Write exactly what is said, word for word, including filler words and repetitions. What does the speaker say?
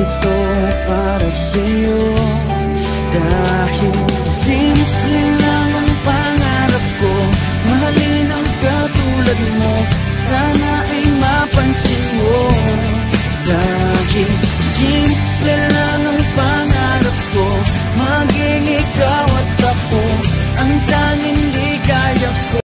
ito para sa'yo. Dahil simple lang ang pangarap ko, mahalin ang katulad mo, sana ay mapansin mo. Dahil simple